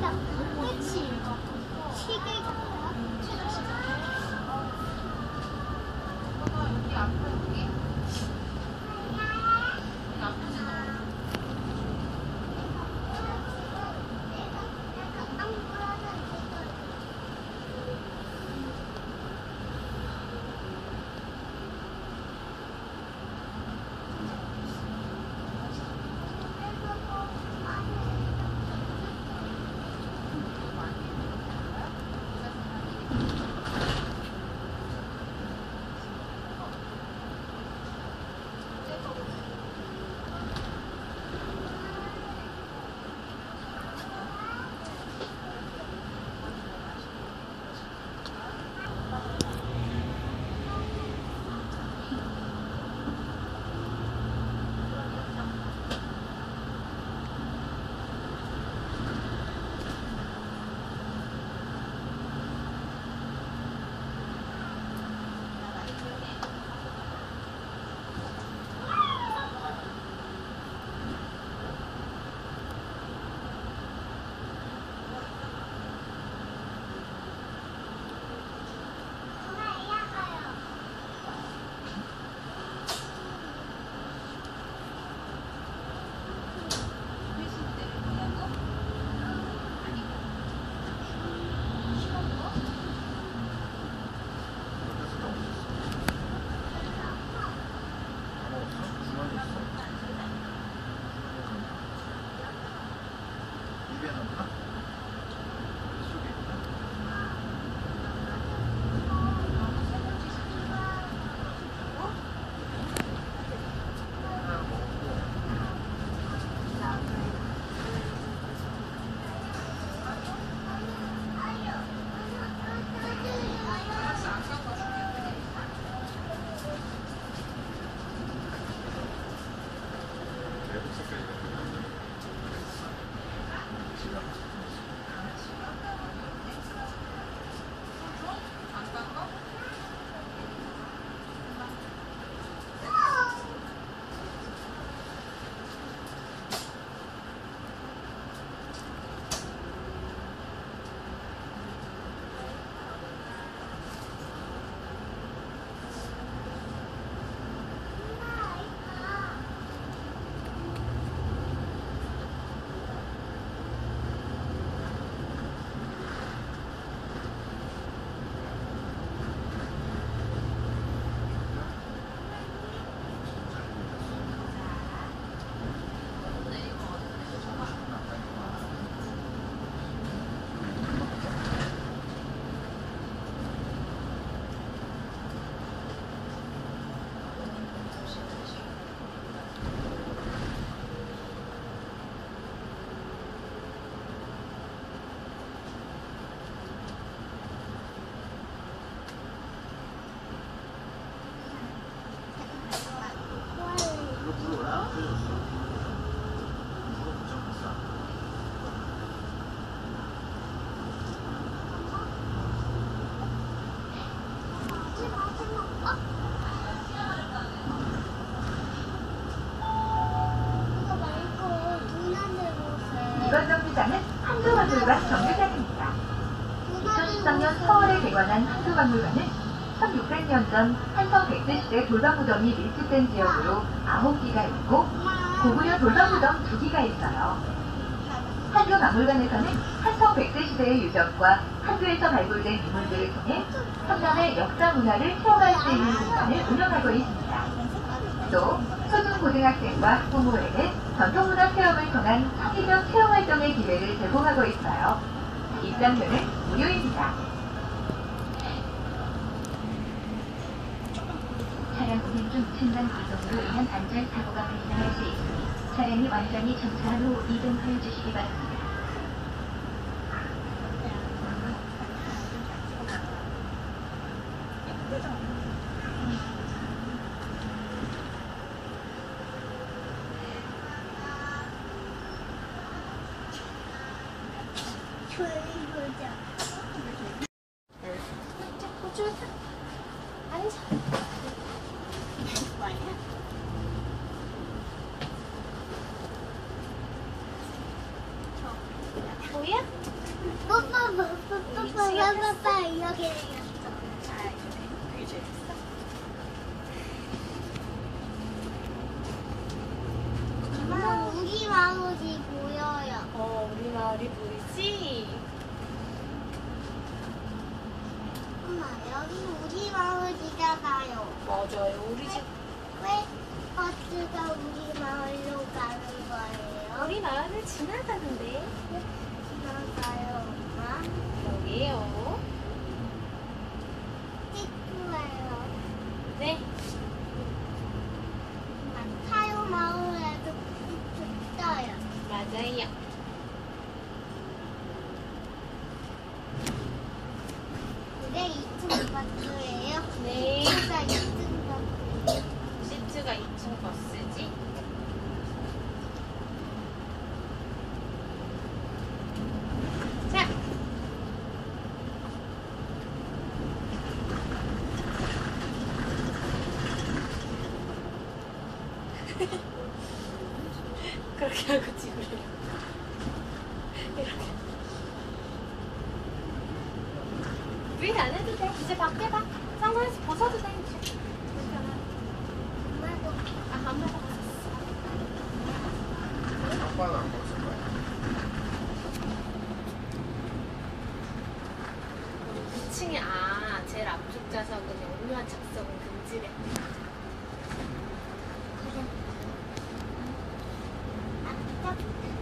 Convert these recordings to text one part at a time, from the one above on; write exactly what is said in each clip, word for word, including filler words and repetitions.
그치? 시계가 여기 앞에 여기? 여기 아프지 너? 이번 정류장은 한교박물관 정류장입니다. 이천십삼 년 사월에 개관한 한교박물관은 천육백 년 전 한성 백제 시대 돌방무덤이 밀집된 지역으로 아홉 기가 있고 고구려 돌방무덤 두 기가 있어요. 한교박물관에서는 한성 백제 시대의 유적과 한교에서 발굴된 유물들을 통해 성남의 역사 문화를 체험할 수 있는 공간을 운영하고 있습니다. 또 초중고등학생과 학부모에게 전통문화 체험을 통한 창의적 체험활동의 기회를 제공하고 있어요. 입장료는 무료입니다. 차량 운행 중 층간 구동으로 인한 안전 사고가 발생할 수 있으니 차량이 완전히 정차한 후 이동해 주시기 바랍니다. 뭐야? 뽀뽀 뽀뽀 뽀뽀 뽀뽀 이렇게 생겼어. 자, 이렇게 되게 재밌어. 엄마 우리 마을이 보여요. 어, 우리 마을이 보이지? 엄마 여기 우리 마을이잖아요. 맞아요. 우리 집, 왜 버스가 우리 마을로 가는 거예요? 우리 마을을 지나가는데. 지나가요, 엄마. 여기에요. 찍고요. 네. 엄마 타요 마을에도 붙어요. 맞아요. 그게 이 층 버스예요. 네. 진짜 이 층 버스. 시트가 이 층 버스지? 자. 그렇게 하고 찍으래요. 이렇게. 위 안 해도 돼. 이제 밖에 봐. 선글라스 벗어도 돼, 이제. 불편하네. 엄마도 아, 엄마가 벗었어. 아빠는 안 벗을 거야. 이 층에, 아, 제일 앞쪽 좌석은 영유아 착석은 금지래. 아까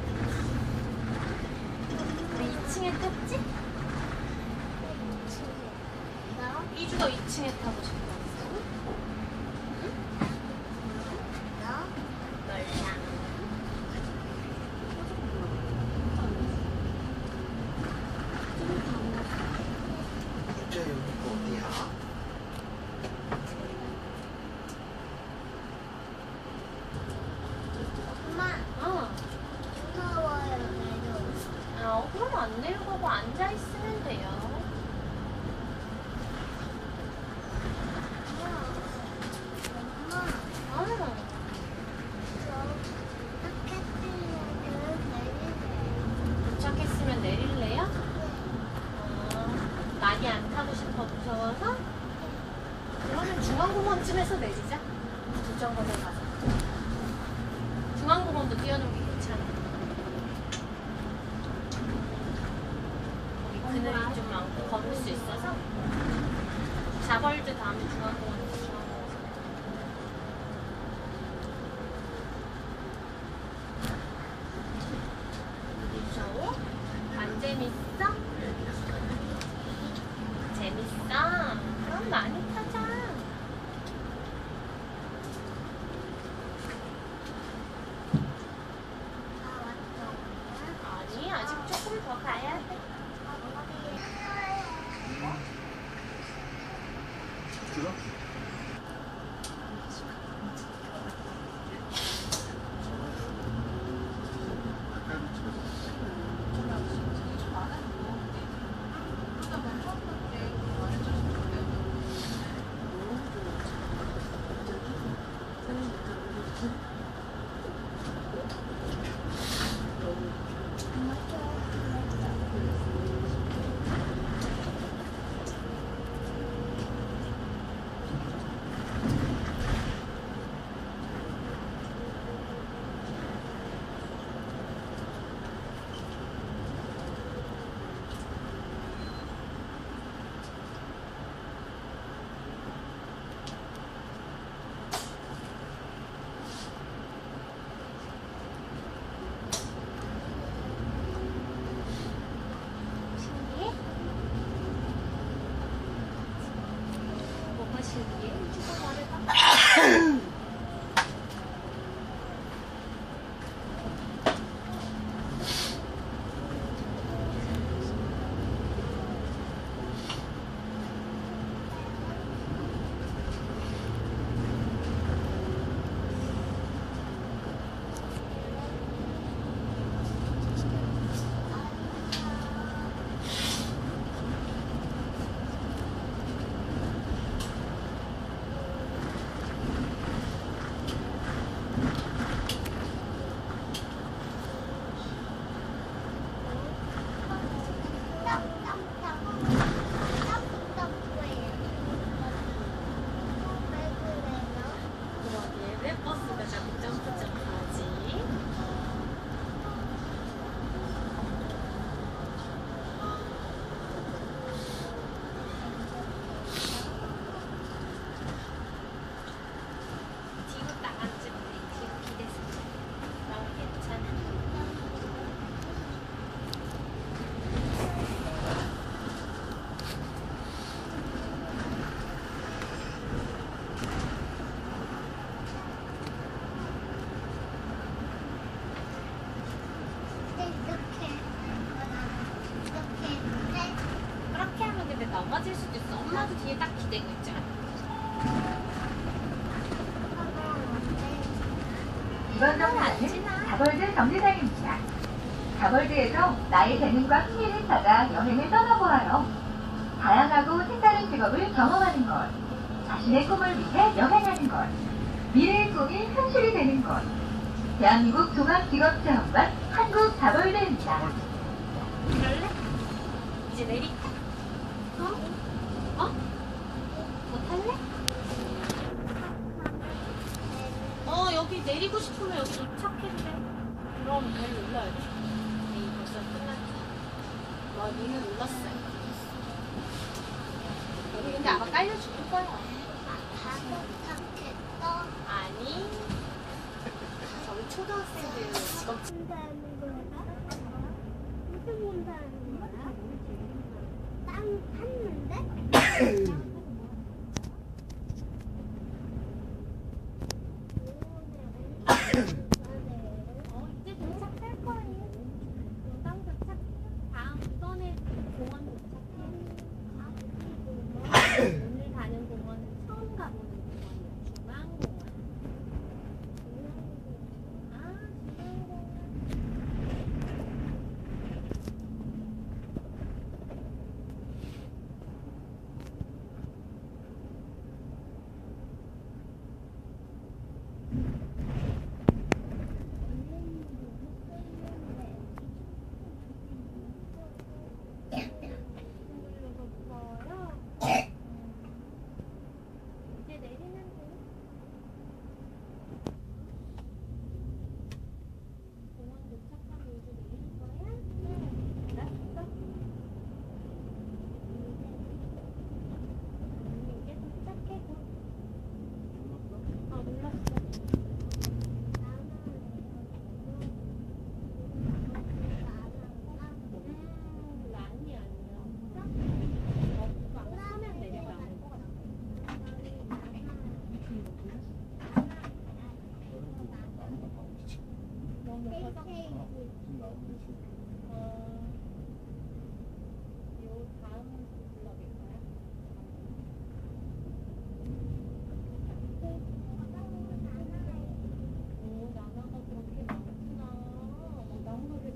우리 이 층에 떴지? 너 이주가 이 층에 타고 싶어. 너 널랑. 이제 여기 어디야? 엄마 어. 무서워요 내려. 아, 그럼 안 내려가고 앉아있으면 돼요. 엄마 어. 저 도착했으면 내릴래요? 어, 많이 안 타고 싶어, 무서워서? 그러면 중앙공원쯤에서 내리자. 부정거장 가서. 중앙공원도 뛰어놀기 괜찮아. 거기 그늘이 좀 많고 걸을 수 있어서. 자벌드 다음에 중앙공원에서 중앙공원에서. 무서워? 안 재밌어? 재밌어? 그럼 많이 타자. 아니, 아직 조금 더 가야 돼. 들어? 이번 정류장은 자벌드 정류장입니다. 자벌드에서 나의 재능과 흥미를 찾아 여행을 떠나보아요. 다양하고 색다른 직업을 경험하는 것, 자신의 꿈을 위해 여행하는 것, 미래의 꿈이 현실이 되는 것. 대한민국 종합직업체험관 한국자벌드입니다. 그럴래? 이제 내릴까? 어? 어? 뭐 탈래? 어 여기 내리고 싶으면 여기 도착해도 돼. 그럼 벨 눌러야 돼. 에이 벌써 끝났지. 와 니는 눌렀어요. 여기 근데 아마 깔려줄 거야. 다 도착했어. 아니 저기 초등학생들 직업 온다는 거야? 무슨 온다는 거야? 땅 팠는데? 어 이제 도착할 거예요. 금방 도착해. 다음 이번에 공원 도착해. 오늘 가는 공원은 처음 가보는 공원이야. 중앙공원. 아 중앙공원. 이제 내리면 돼. 공원 도착하고 이제 내릴 거야? 응. 알았어. 이제 도착해. 어, 몰랐어. 음, 많이 아니야. 어, 막 하면 내려가는 거 같아. 너무 커서. 어, 요 다음 블럭일 거야. 오, 나나가 그렇게 많구나. 어, 나무를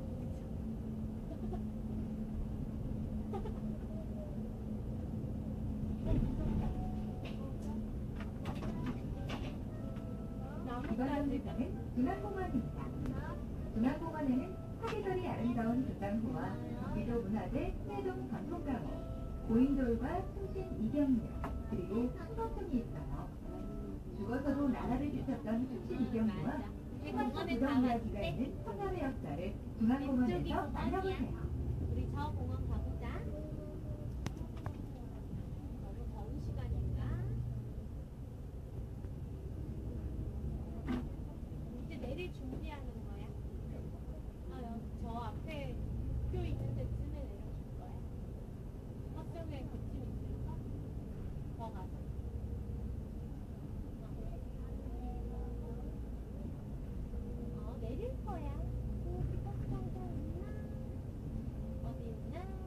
이번 나무까지. 정류장은 중앙공원입니다. 중앙공원에는 사계절이 아름다운 불당구와 경기도 문화재 세종 전통가옥, 고인돌과 충신 이경묘, 그리고 풍거성이 있어요. 죽어서도 나라를 지켰던 충신 이경묘와 이 풍거성 공원에 부정 다 이야기가 왔대. 있는 성남의 역사를 왼쪽이 중앙공원에서 공원이야. 만나보세요. 우리 저 공원 가보자. 너무 더운 시간인가? 이제 내릴 준비하는 거야. 아, 여기 저 앞에 학교 있는 데쯤에 내려줄 거야. 학교에 그쯤 있을까? 더 가자. 어, 내릴 거야. 어디 있나? 어디 있나?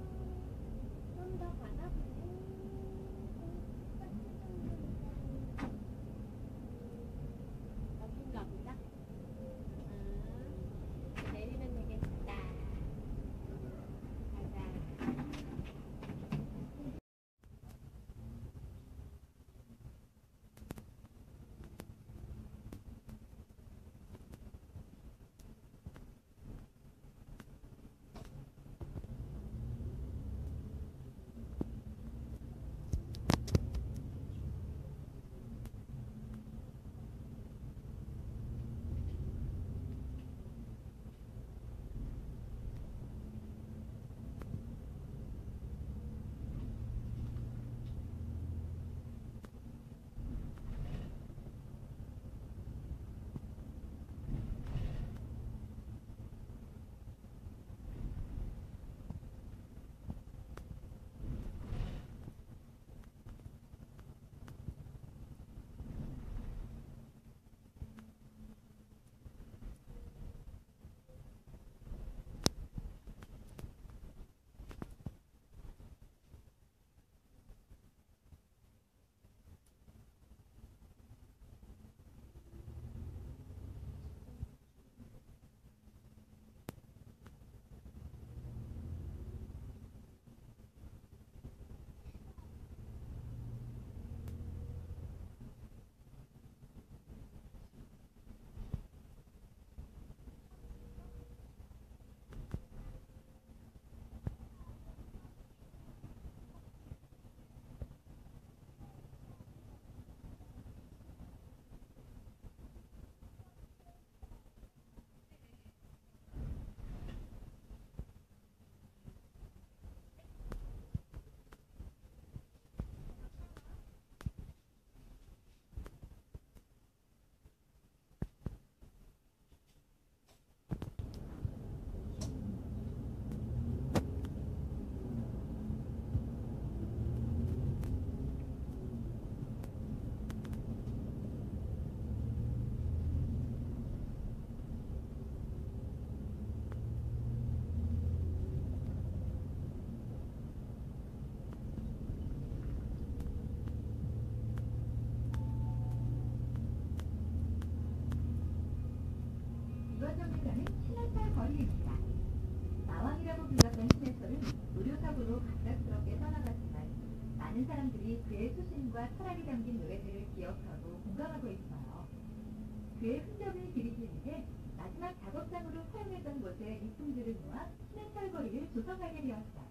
많은 사람들이 그의 수신과 철학이 담긴 노래들을 기억하고 공감하고 있어요. 그의 흔적을 기리기 위해 마지막 작업장으로 사용했던 곳에 이품들을 모아 시멘철거리를 조성하게 되었어요.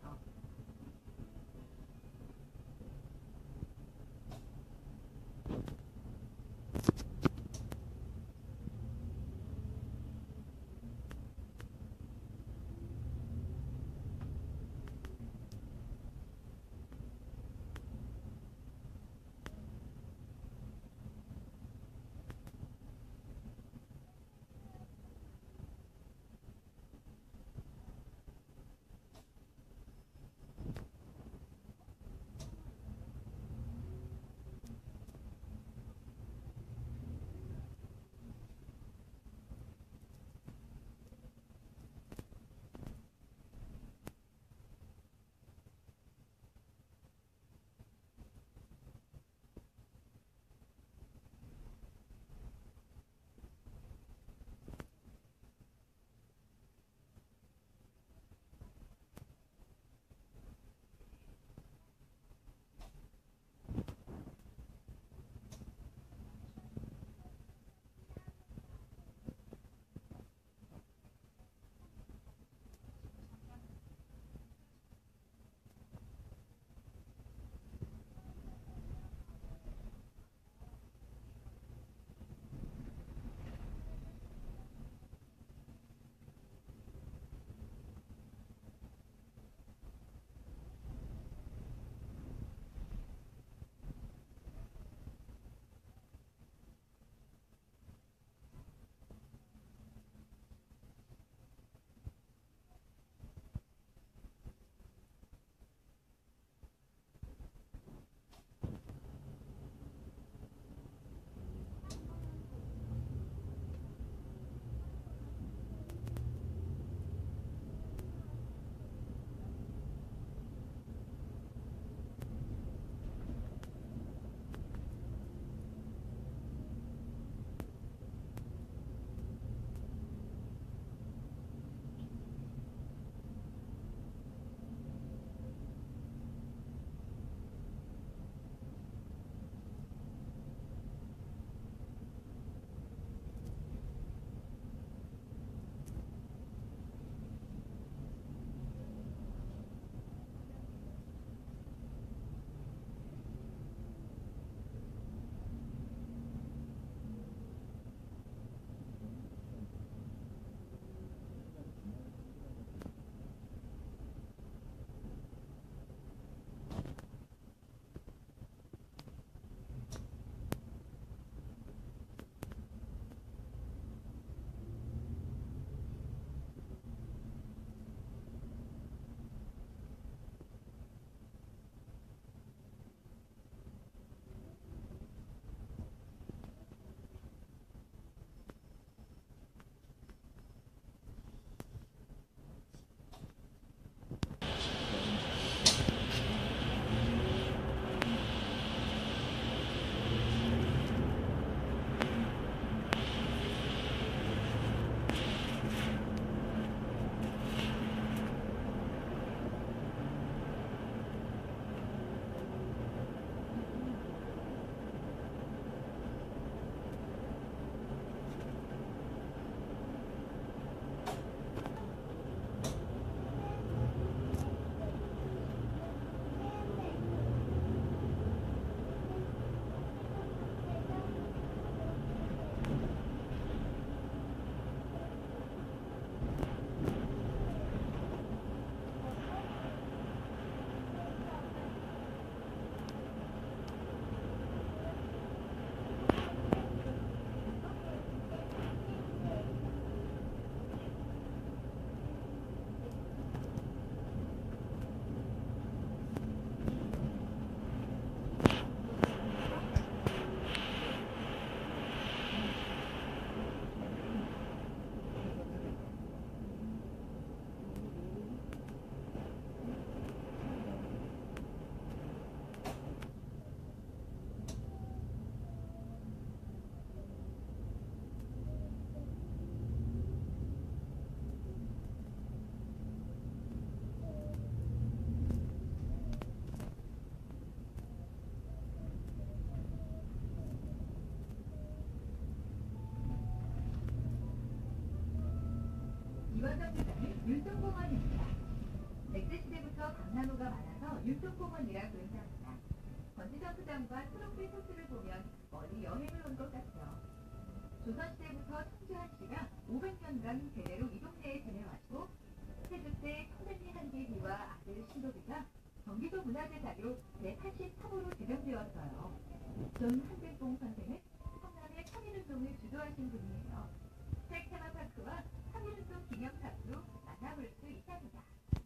번 정류장은 율동공원입니다. 백제시대부터 감나무가 많아서 율동공원이라 부른답니다. 번지점프장과 트로피 코스를 보면 어디 여행을 온 것 같죠. 조선시대부터 청주한 씨가 오백 년간 대대로 이 동네에 지내왔고 세조 때 선생님 한길비와 아들 신도비가 경기도 문화재 자료 제팔십삼 호로 지정되었어요. 존 한백봉 선생은 성남의 청일운동을 주도하신 분이에요. 새 테마파크와 청일운동 기념탑도 만나볼 수 있답니다.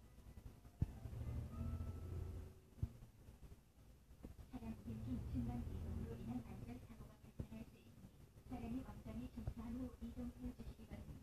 차량 밀기 중간 이동으로 인한 안전사고가 발생할 수 있으니 차량이 완전히 정차한 후 이동해 주시기 바랍니다.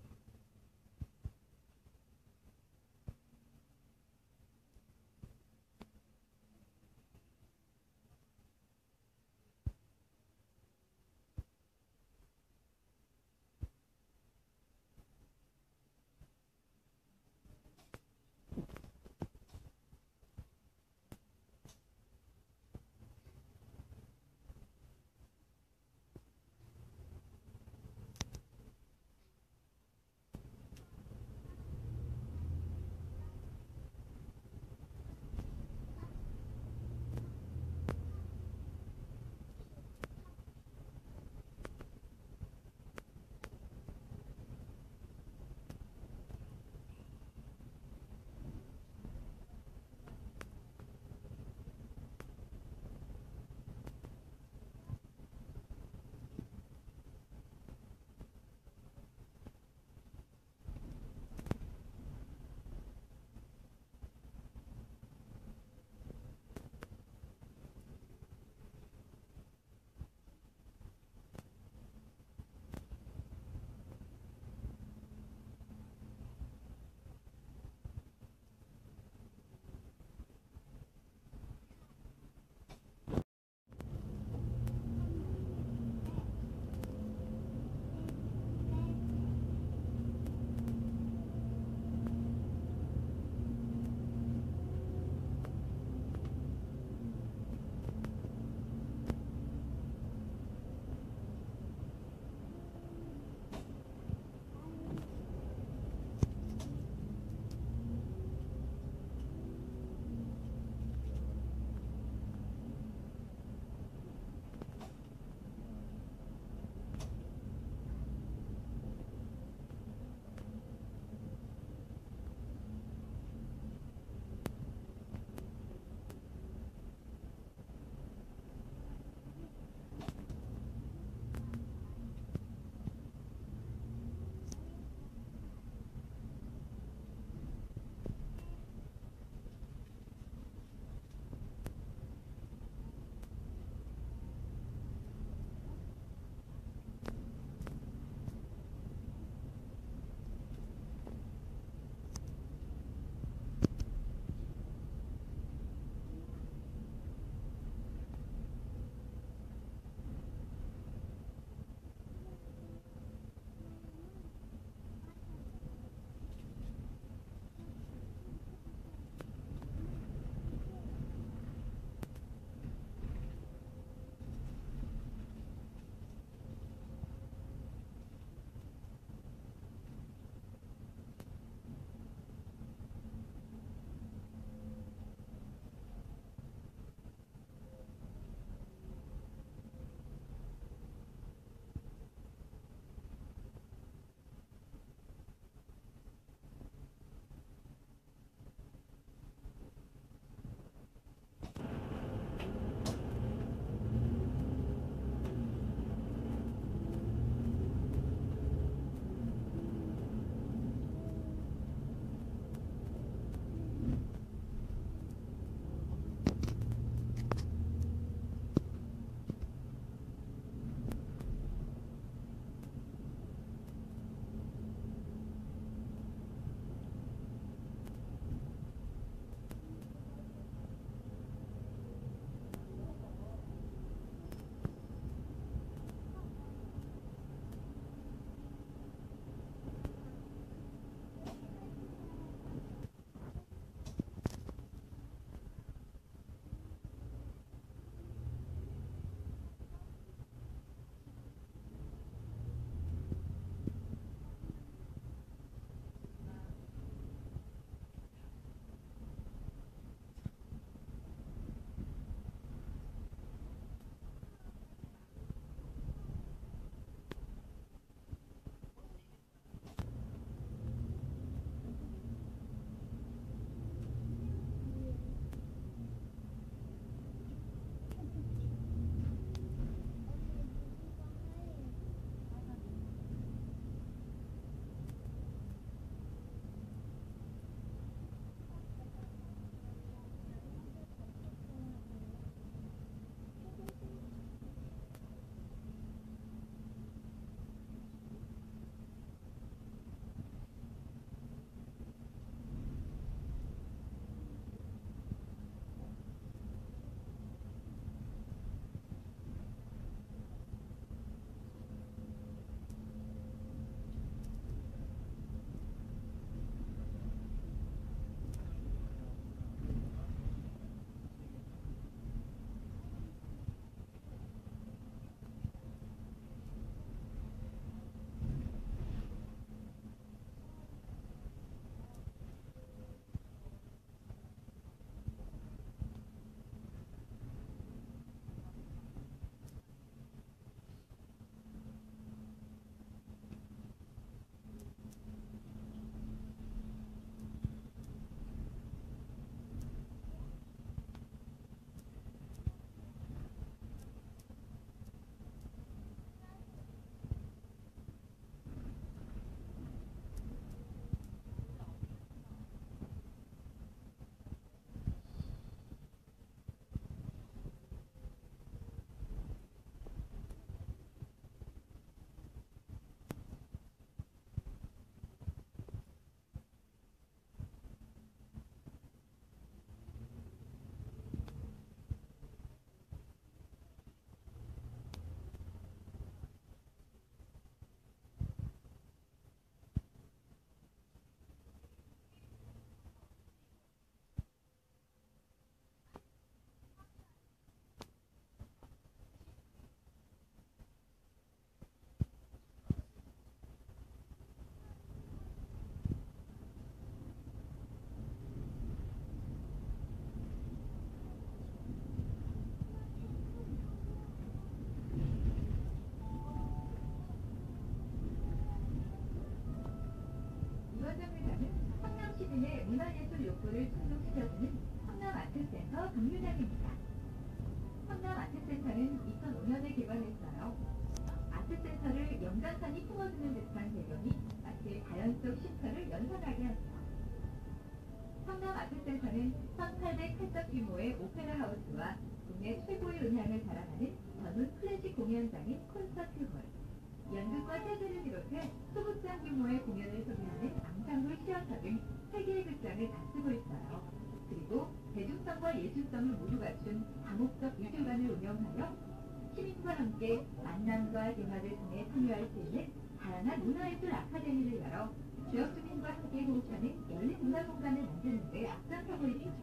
문화예술 욕구를 충족시켜주는 성남아트센터 동류장입니다. 성남아트센터는 이천오 년에 개관했어요. 아트센터를 영광산이 품어주는 듯한 배경이 마치 자연 속 쉼터를 연상하게 합니다. 성남아트센터는 천팔백 팔석 규모의 오페라 하우스와 국내 최고의 음향을 자랑하는 전문 클래식 공연장인 콘서트홀, 연극과 재즈를 비롯해 소극장 규모의 공연을 소개하는 앙상블 시어터 등 세 개의 극장을 다 쓰고 있어요. 그리고 대중성과 예술성을 모두 갖춘 다목적 미술관을 운영하여 시민과 함께 만남과 대화를 통해 참여할 수 있는 다양한 문화예술 아카데미를 열어 지역 주민과 함께 호흡하는 열린 문화공간을 만드는 데 앞장서고 있습니다.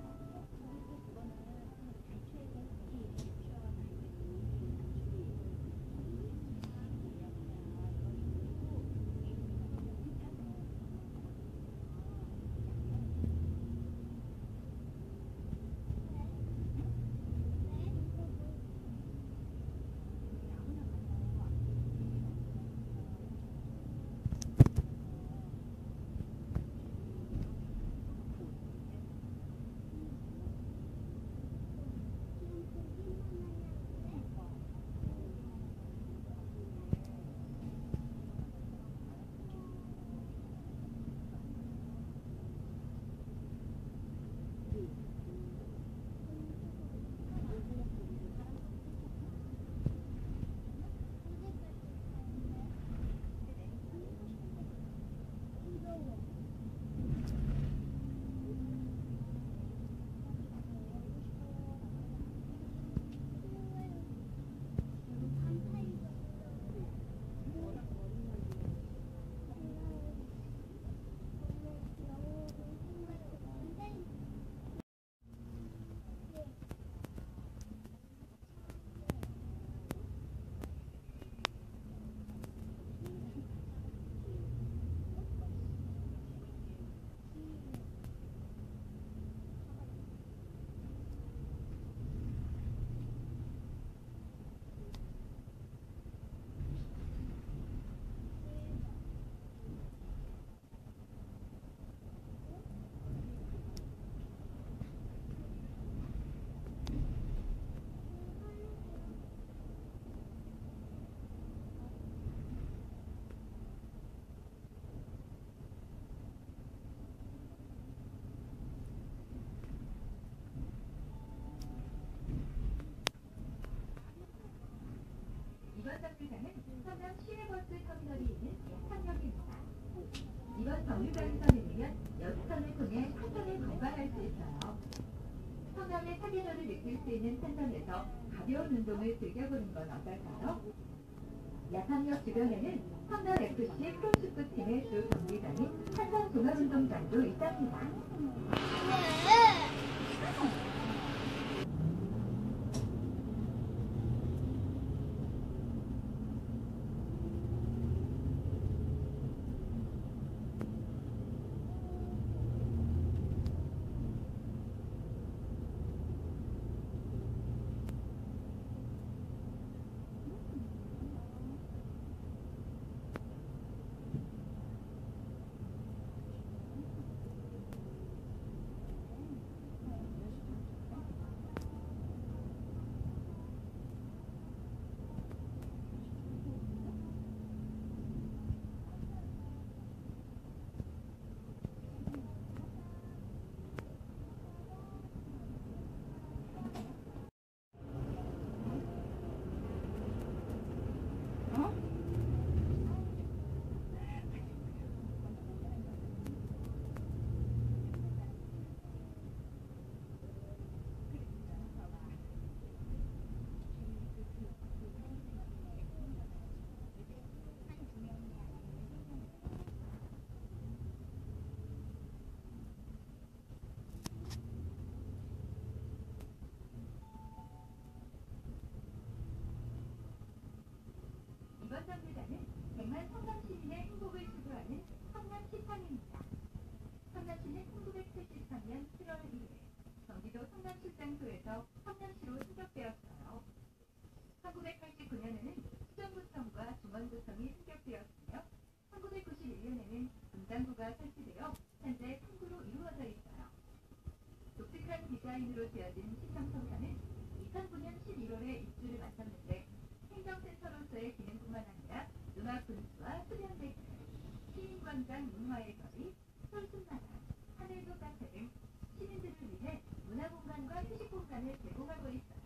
이번 정류장은 성남 시내버스 터미널이 있는 야산역입니다. 이번 정류장에서 내리면 여수선을 통해 한선을 관광할 수 있어요. 성남의 사계절을 느낄 수 있는 산선에서 가벼운 운동을 즐겨보는 건 어떨까요? 야산역 주변에는 성남에프씨 프로축구팀의 주 경기장인 한성종합운동장도 있답니다. 이번 정류장은 백만 성남 시민의 행복을 추구하는 성남 시판입니다. 성남시는 천구백칠십삼 년 칠월 일일 경기도 성남시장소에서 성남시로 승격되었어요. 천구백팔십구 년에는 수정구청과 중원구청이 승격되었으며 천구백구십일 년에는 분당구가 설치되어 현재 삼 구로 이루어져 있어요. 독특한 디자인으로 지어진 시청청사는 이천구 년 십일월에 입주를 마쳤는데 행정센터로서의 기능뿐만 아니라 음악 분수와 수련 데크, 시민광장 문화의 거리, 솔순마당, 하늘도 카페 등 시민들을 위해 문화공간과 휴식공간을 제공하고 있어요.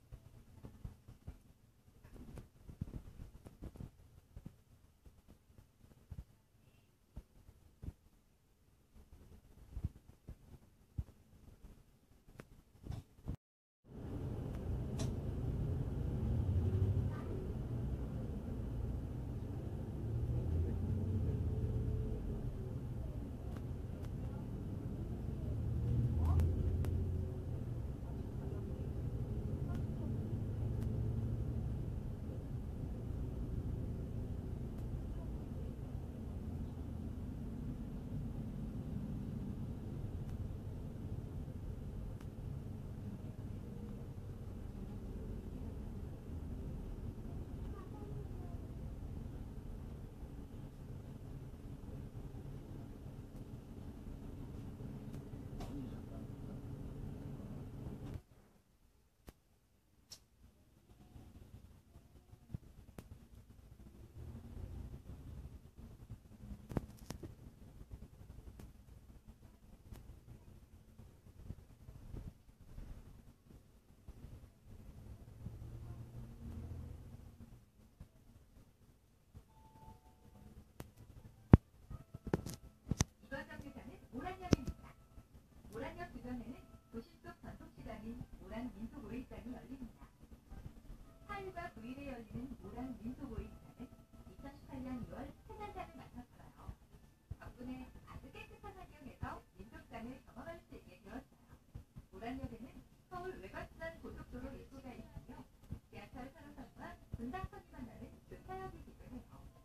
이번 정류장은 모란역입니다. 모란역 주변에는 도심 속 전통시장인 모란 민속오일장이 열립니다. 사일과 구일에 열리는 모란 민속오일장은 이천십팔 년 유월 폐관장을 맡았어요. 덕분에 아주 깨끗한 환경에서 민속장을 경험할 수 있게 되었어요. 모란역에는 서울 외곽순환 고속도로 입구가 있으며 지하철 삼 호선과 분당선이 만나는 교차역이기도 해요.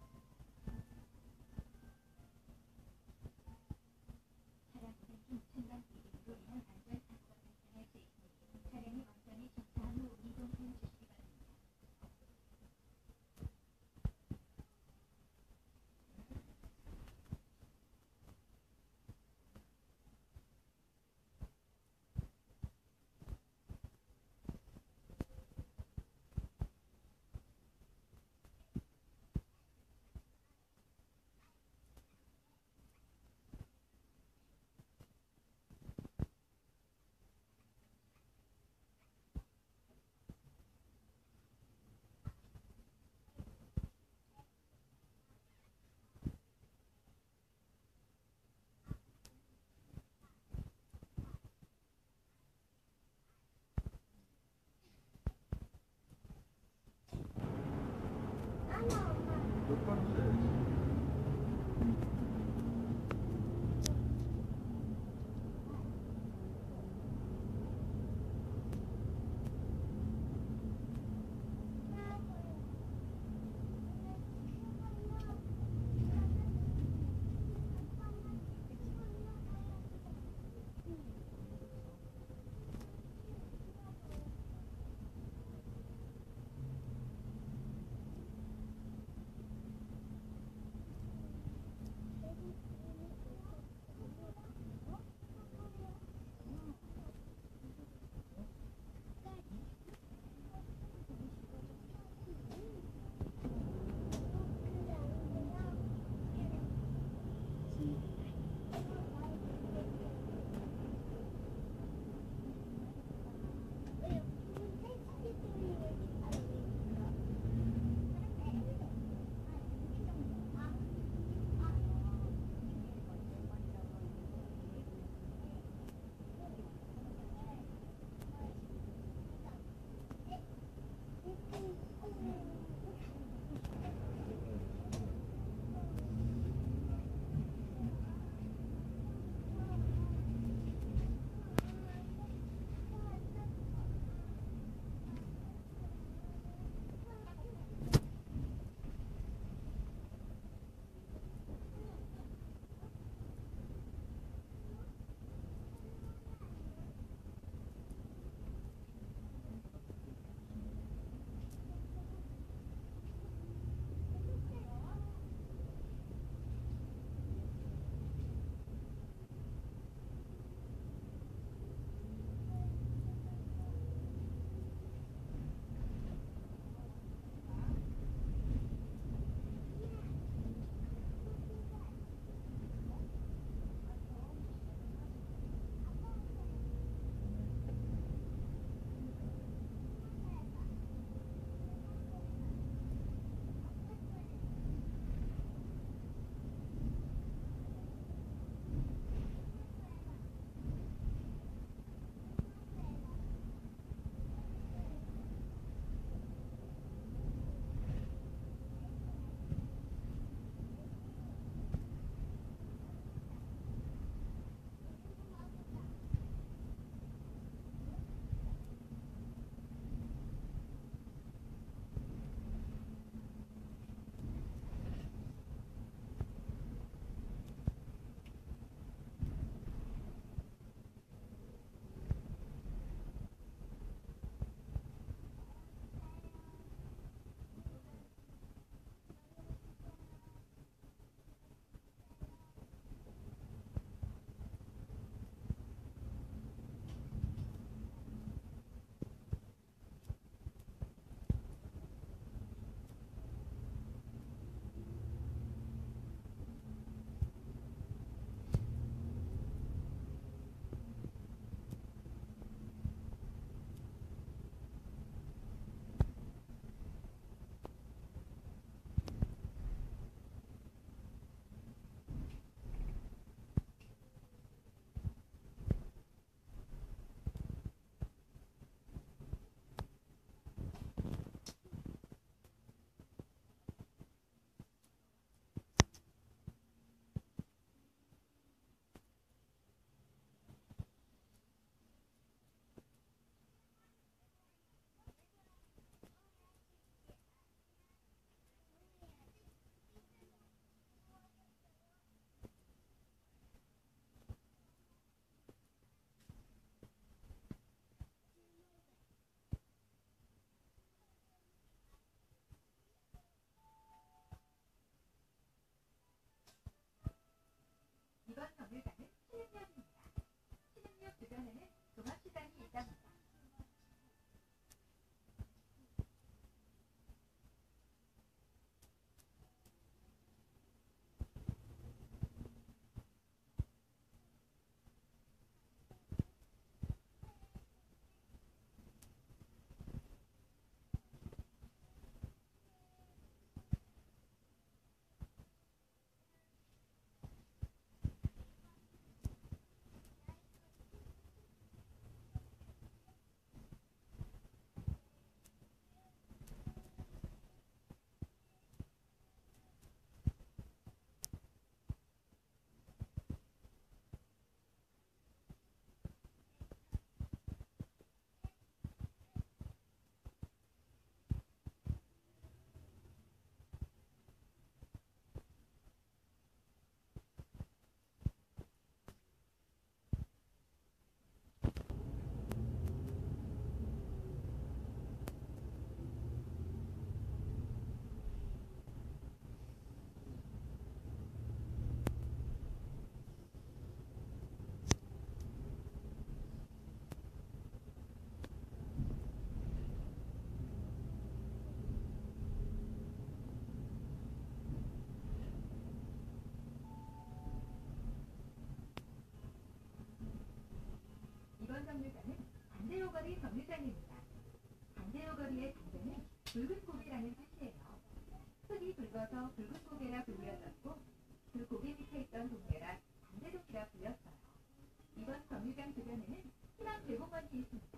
차량 운행 중 층간 기름으로 인한 안전사고가 발생할 수 있으니 차량이 완전히 정차한 후 이동해 주시기 바랍니다. 똑바로 써야지. 이번 정류장은 신흥역입니다. 신흥역 주변에는 종합시장이 있답니다. 이번 정류장은 반대로거리 정류장입니다. 반대로거리의 반대는 붉은 고개라는 뜻이에요. 흙이 붉어서 붉은 고개라 불려졌고 그 고개 밑에 있던 동네라 반대동이라 불렸어요. 이번 정류장 주변에는 희망대공원이 있습니다.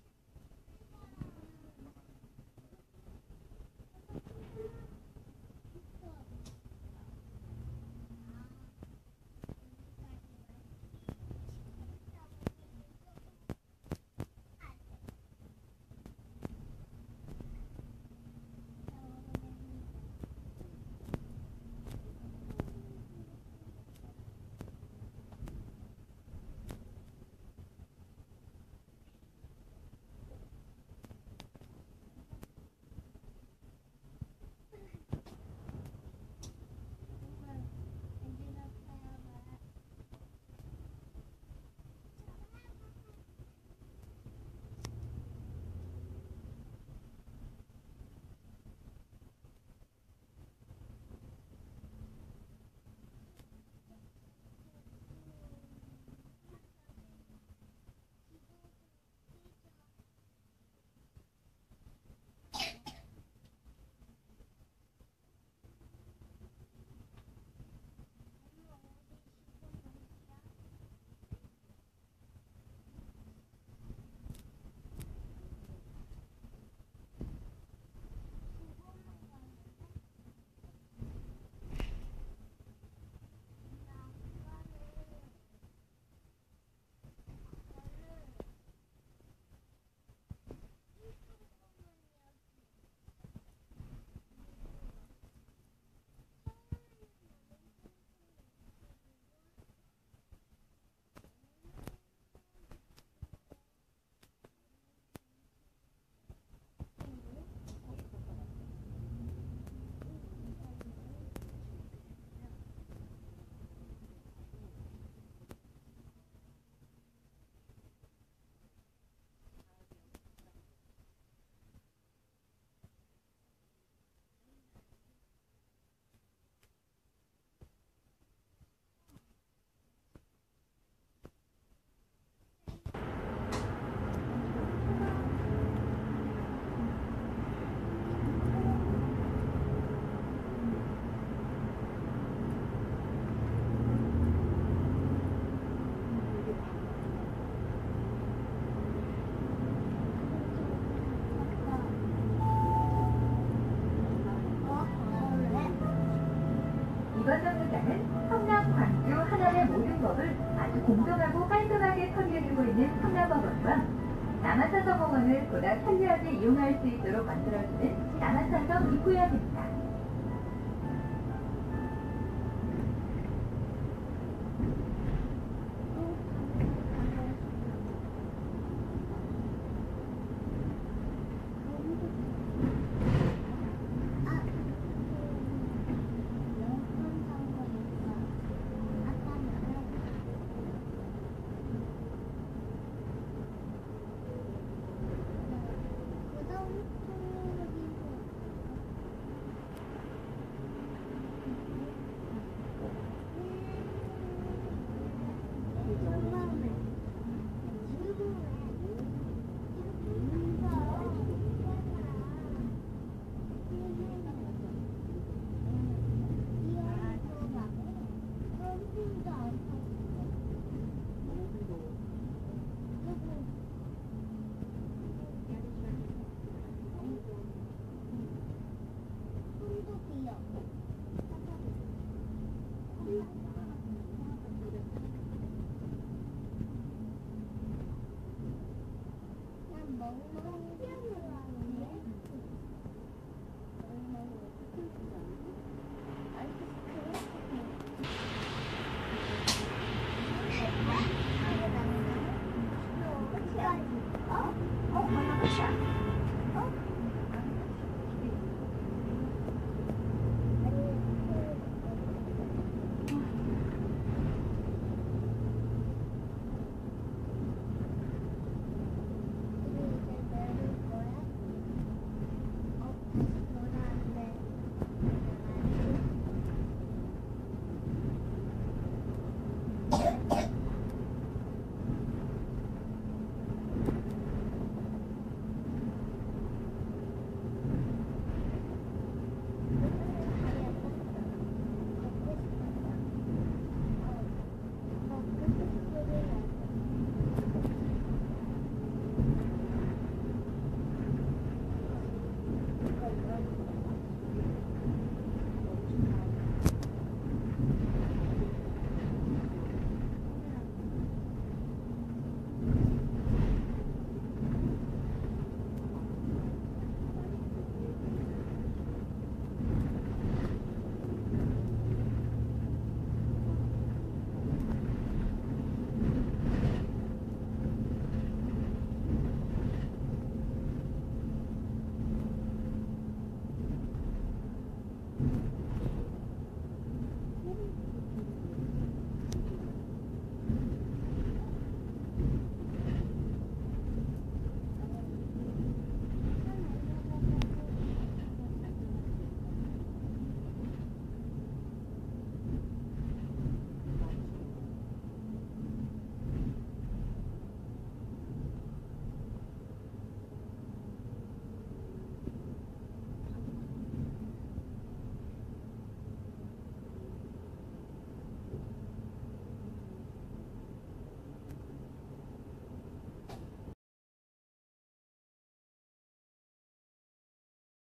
이번 정류장은 성남, 광주, 하남의 모든 법을 아주 공정하고 깔끔하게 처리해주고 있는 성남법원과 남한산성공원을 보다 편리하게 이용할 수 있도록 만들어주는 남한산성 입구역입니다.